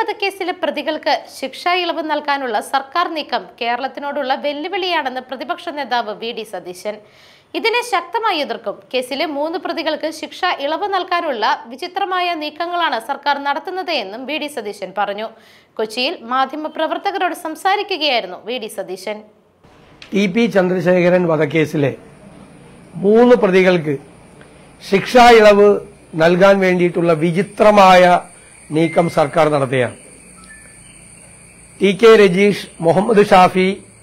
വധക്കേസിലെ പ്രതികൾക്ക് ശിക്ഷാ ഇളവ് നൽകാനുള്ള സർക്കാർ നീക്കം കേരളത്തിനോടുള്ള വെല്ലുവിളിയാണെന്ന് പ്രതിപക്ഷ നേതാവ് വി.ഡി. സതീശൻ. ഇതിനെ ശക്തമായി എതിർക്കും. കേസിലെ 3 പ്രതികൾക്ക് ശിക്ഷാ ഇളവ് നൽകാനുള്ള വിചിത്രമായ നീക്കങ്ങളാണ് സർക്കാർ നടത്തുന്നത് എന്നും വി.ഡി. സതീശൻ പറഞ്ഞു. കൊച്ചിയിൽ മാധ്യമപ്രവർത്തകരോട് സംസാരിക്കുകയായിരുന്നു വി.ഡി. സതീശൻ. ടി.പി. ചന്ദ്രശേഖരൻ വധക്കേസിലെ 3 പ്രതികൾക്ക് ശിക്ഷാ ഇളവ് നൽകാൻ വേണ്ടിയിട്ടുള്ള വിചിത്രമായ നീക്കം സർക്കാർ നടത്തുകയാണ്. ടി.കെ. രജീഷ്, മുഹമ്മദ് ഷാഫി,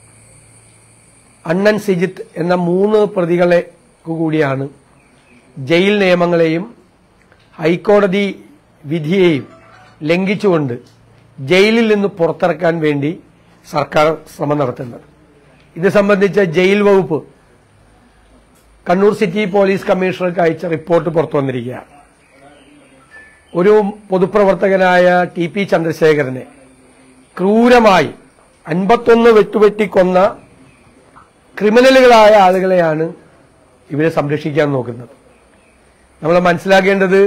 അണ്ണൻ സിജിത്ത് എന്ന 3 പ്രതികളെ കൂടിയാണ് ജയിൽ നിയമങ്ങളെയും ഹൈക്കോടതി വിധിയെയും ലംഘിച്ചുകൊണ്ട് ജയിലിൽ നിന്ന് പുറത്തിറക്കാൻ വേണ്ടി സർക്കാർ ശ്രമം നടത്തുന്നത്. ഇത് സംബന്ധിച്ച ജയിൽ വകുപ്പ് കണ്ണൂർ സിറ്റി പോലീസ് കമ്മീഷണർക്ക് അയച്ച റിപ്പോർട്ട് പുറത്തു വന്നിരിക്കുകയാണ്. ഒരു പൊതുപ്രവർത്തകനായ ടി.പി. ചന്ദ്രശേഖരനെ ക്രൂരമായി 51 വെട്ടുവെട്ടിക്കൊന്ന ക്രിമിനലുകളായ ആളുകളെയാണ് ഇവരെ സംരക്ഷിക്കാൻ നോക്കുന്നത്. നമ്മൾ മനസ്സിലാക്കേണ്ടത്,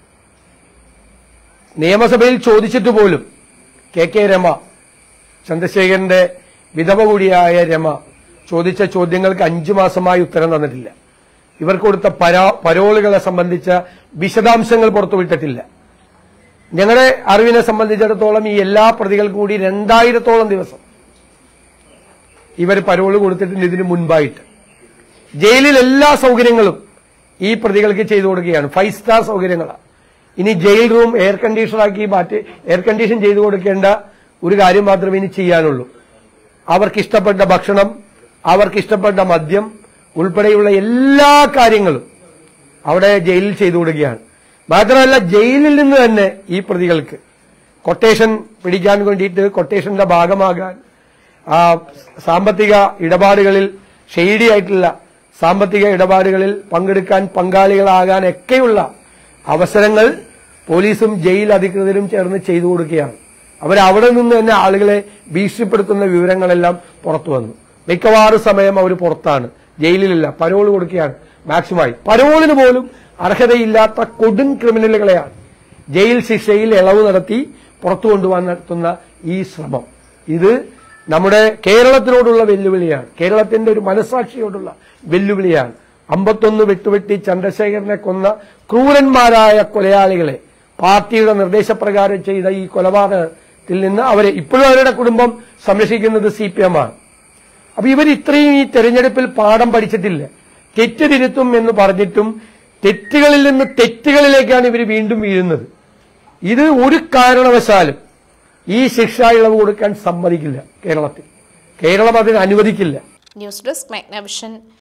നിയമസഭയിൽ ചോദിച്ചിട്ട് പോലും കെ രമ, ചന്ദ്രശേഖരന്റെ വിധവ കൂടിയായ രമ ചോദിച്ച ചോദ്യങ്ങൾക്ക് 5 മാസമായി ഉത്തരം തന്നിട്ടില്ല. ഇവർ കൊടുത്ത പരോളുകളെ സംബന്ധിച്ച വിശദാംശങ്ങൾ പുറത്തുവിട്ടിട്ടില്ല. ഞങ്ങളുടെ അറിവിനെ സംബന്ധിച്ചിടത്തോളം ഈ എല്ലാ പ്രതികൾക്കും കൂടി 2000-ഓളം ദിവസം ഇവർ പരോള് കൊടുത്തിട്ടുണ്ട്. ഇതിനു മുൻപായിട്ട് ജയിലിൽ എല്ലാ സൗകര്യങ്ങളും ഈ പ്രതികൾക്ക് ചെയ്തു കൊടുക്കുകയാണ്. 5 സ്റ്റാർ സൗകര്യങ്ങളാണ്. ഇനി ജയിൽ റൂം എയർ കണ്ടീഷൻ ചെയ്തു കൊടുക്കേണ്ട ഒരു കാര്യം മാത്രമേ ഇനി ചെയ്യാനുള്ളൂ. അവർക്കിഷ്ടപ്പെട്ട ഭക്ഷണം, അവർക്കിഷ്ടപ്പെട്ട മദ്യം ഉൾപ്പെടെയുള്ള എല്ലാ കാര്യങ്ങളും അവിടെ ജയിലിൽ ചെയ്തു കൊടുക്കുകയാണ്. മാത്രമല്ല, ജയിലിൽ നിന്ന് തന്നെ ഈ പ്രതികൾക്ക് കൊട്ടേഷൻ പിടിക്കാൻ വേണ്ടിയിട്ട്, കൊട്ടേഷന്റെ ഭാഗമാകാൻ, സാമ്പത്തിക ഇടപാടുകളിൽ, ഷെയ്ഡി ആയിട്ടുള്ള സാമ്പത്തിക ഇടപാടുകളിൽ പങ്കെടുക്കാൻ, പങ്കാളികളാകാൻ ഒക്കെയുള്ള അവസരങ്ങൾ പോലീസും ജയിൽ അധികൃതരും ചേർന്ന് ചെയ്തു കൊടുക്കുകയാണ്. അവരവിടെ നിന്ന് തന്നെ ആളുകളെ ഭീഷണിപ്പെടുത്തുന്ന വിവരങ്ങളെല്ലാം പുറത്തു വന്നു. മിക്കവാറും സമയം അവർ പുറത്താണ്, ജയിലിലില്ല, പരോൾ കൊടുക്കുകയാണ്. മാക്സിമമായി പരോളിന് പോലും അർഹതയില്ലാത്ത കൊടും ക്രിമിനലുകളെയാണ് ജയിൽ ശിക്ഷയിൽ ഇളവ് നടത്തി പുറത്തു കൊണ്ടുപോകാൻ നടത്തുന്ന ഈ ശ്രമം. ഇത് നമ്മുടെ കേരളത്തിനോടുള്ള വെല്ലുവിളിയാണ്, കേരളത്തിന്റെ ഒരു മനസ്സാക്ഷിയോടുള്ള വെല്ലുവിളിയാണ്. 51 വെട്ടുവെട്ടി ചന്ദ്രശേഖരനെ കൊന്ന ക്രൂരന്മാരായ കൊലയാളികളെ പാർട്ടിയുടെ നിർദ്ദേശപ്രകാരം ചെയ്ത ഈ കൊലപാതകത്തിൽ നിന്ന് അവരെ ഇപ്പോഴും അവരുടെ കുടുംബം സംരക്ഷിക്കുന്നത് CPM ആണ്. അപ്പൊ ഇവർ ഇത്രയും ഈ തെരഞ്ഞെടുപ്പിൽ പാഠം പഠിച്ചിട്ടില്ല. തെറ്റ് തിരുത്തും എന്ന് പറഞ്ഞിട്ടും തെറ്റുകളിൽ നിന്ന് തെറ്റുകളിലേക്കാണ് ഇവർ വീണ്ടും വീഴുന്നത്. ഇത് ഒരു കാരണവശാലും ഈ ശിക്ഷാ ഇളവ് കൊടുക്കാൻ സമ്മതിക്കില്ല. കേരളം അതിന് അനുവദിക്കില്ല. News desk Magnavision.